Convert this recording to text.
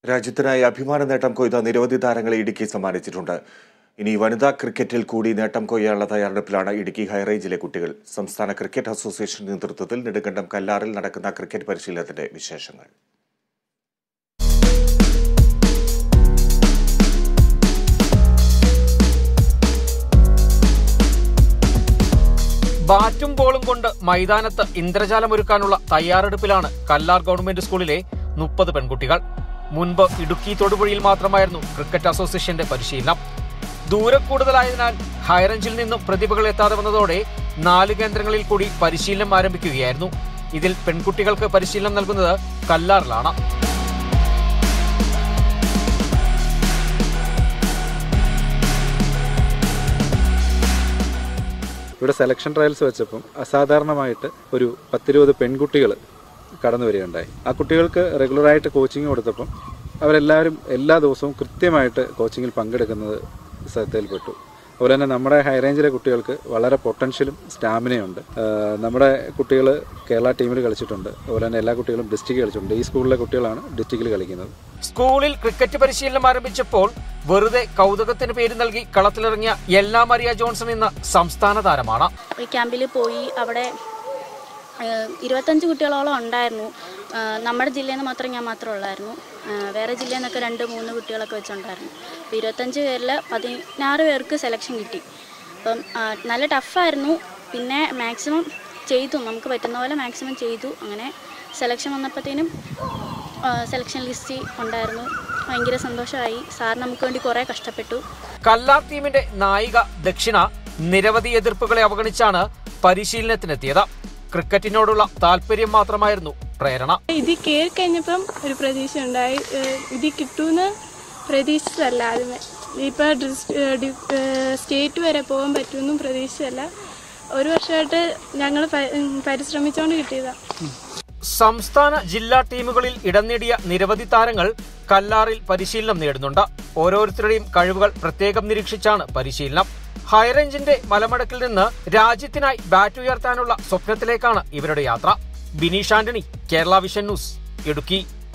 രാജ്യത്തിനായി അഭിമാന നേട്ടം കൊയ്ത നിരവധി താരങ്ങളെ ഇടുക്കി സമ്മാനിച്ചിട്ടുണ്ട്. ഇനി വനിതാ ക്രിക്കറ്റിൽ കൂടി നേട്ടം കൊയ്യാനുള്ള തയ്യാറെടുപ്പിലാണ് ഇടുക്കി ഹൈറേഞ്ചിലെ കുട്ടികൾ. സംസ്ഥാന ക്രിക്കറ്റ് അസോസിയേഷൻ നേതൃത്വത്തിൽ നെടുങ്കണ്ടം കല്ലാറിൽ നടക്കുന്ന ക്രിക്കറ്റ് പരിശീലനത്തിന്റെ വിശേഷങ്ങൾ. ബാറ്റും ബോളും കൊണ്ട് മൈതാനത്ത് ഇന്ദ്രജാലമൊരുക്കാനുള്ള തയ്യാറെടുപ്പിലാണ് കല്ലാർ ഗവൺമെന്റ് സ്കൂളിലെ 30 പെൺകുട്ടികൾ. മുൻപ് ഇടുക്കി തൊടുപുഴയിൽ മാത്രമായിരുന്നു ക്രിക്കറ്റ് അസോസിയേഷന്റെ പരിശീലനം. ദൂരം കൂടുതലായതിനാൽ ഹൈറേഞ്ചിൽ നിന്നും പ്രതിഭകൾ എത്താതെ വന്നതോടെ 4 കേന്ദ്രങ്ങളിൽ കൂടി പരിശീലനം ആരംഭിക്കുകയായിരുന്നു. ഇതിൽ പെൺകുട്ടികൾക്ക് പരിശീലനം നൽകുന്നത് കല്ലാറിലാണ്. ഇവിടെ സെലക്ഷൻ ട്രയൽസ് വെച്ചപ്പം അസാധാരണമായിട്ട് ഒരു 10-20 പെൺകുട്ടികൾ കടന്നു വരികയുണ്ടായി. ആ കുട്ടികൾക്ക് റെഗുലറായിട്ട് കോച്ചിങ് കൊടുത്തപ്പം അവരെല്ലാവരും എല്ലാ ദിവസവും കൃത്യമായിട്ട് കോച്ചിങ്ങിൽ പങ്കെടുക്കുന്നത് ശ്രദ്ധയിൽപ്പെട്ടു. അതുപോലെ തന്നെ നമ്മുടെ ഹൈറേഞ്ചിലെ കുട്ടികൾക്ക് വളരെ പൊട്ടൻഷ്യലും സ്റ്റാമിനയുണ്ട്. നമ്മുടെ കുട്ടികൾ കേരള ടീമിൽ കളിച്ചിട്ടുണ്ട്. അതുപോലെ തന്നെ എല്ലാ കുട്ടികളും ഡിസ്ട്രിക്ട് കളിച്ചിട്ടുണ്ട്. ഈ സ്കൂളിലെ കുട്ടികളാണ് ഡിസ്ട്രിക്റ്റിൽ കളിക്കുന്നത്. സ്കൂളിൽ ക്രിക്കറ്റ് പരിശീലനം ആരംഭിച്ചപ്പോൾ വെറുതെ കൗതുകത്തിന് പേര് നൽകി കളത്തിലിറങ്ങിയ എല്ല മരിയ ജോൺസൺ എന്ന സംസ്ഥാന താരമാണ്. ക്യാമ്പിൽ പോയി അവിടെ 25 കുട്ടികളോളം ഉണ്ടായിരുന്നു. നമ്മുടെ ജില്ലയിൽ നിന്ന് മാത്രം ഞാൻ മാത്രമേ ഉള്ളായിരുന്നു. വേറെ ജില്ലയിൽ നിന്നൊക്കെ 2-3 കുട്ടികളൊക്കെ വെച്ചുണ്ടായിരുന്നു. അപ്പോൾ 25 പേരിൽ 16 പേർക്ക് സെലക്ഷൻ കിട്ടി. അപ്പം നല്ല ടഫായിരുന്നു. പിന്നെ മാക്സിമം ചെയ്തു, നമുക്ക് പറ്റുന്ന പോലെ മാക്സിമം ചെയ്തു. അങ്ങനെ സെലക്ഷൻ വന്നപ്പോഴത്തേനും സെലക്ഷൻ ലിസ്റ്റ് ഉണ്ടായിരുന്നു. ഭയങ്കര സന്തോഷമായി. സാർ നമുക്ക് വേണ്ടി കുറേ കഷ്ടപ്പെട്ടു. കല്ലാർ ടീമിന്റെ നായിക ദക്ഷിണ നിരവധി എതിർപ്പുകളെ അവഗണിച്ചാണ് പരിശീലനത്തിനെത്തിയത്. ക്രിക്കറ്റിനോടുള്ള താല്പര്യം മാത്രമായിരുന്നു പ്രേരണ. ഇതിൽ കയറി കഴിഞ്ഞപ്പം ഒരു പ്രതീക്ഷ ഉണ്ടായി. ഇതിൽ കിട്ടുമെന്ന് പ്രതീക്ഷിച്ചതല്ല. ആദ്യമേ ഇപ്പം സ്റ്റേറ്റ് വരെ പോകാൻ പറ്റുമെന്നും പ്രതീക്ഷിച്ചല്ല. ഒരു വർഷമായിട്ട് ഞങ്ങൾ പരിശ്രമിച്ചുകൊണ്ട് കിട്ടിയതാണ്. സംസ്ഥാന ജില്ലാ ടീമുകളിൽ ഇടം നേടിയ നിരവധി താരങ്ങൾ കല്ലാറിൽ പരിശീലനം നേടുന്നുണ്ട്. ഓരോരുത്തരുടെയും കഴിവുകൾ പ്രത്യേകം നിരീക്ഷിച്ചാണ് പരിശീലനം. ഹൈറേഞ്ചിന്റെ മലമടക്കിൽ നിന്ന് രാജ്യത്തിനായി ബാറ്റ് ഉയർത്താനുള്ള സ്വപ്നത്തിലേക്കാണ് ഇവരുടെ യാത്ര. Bineesh Antony, Kerala vision news, Idukki.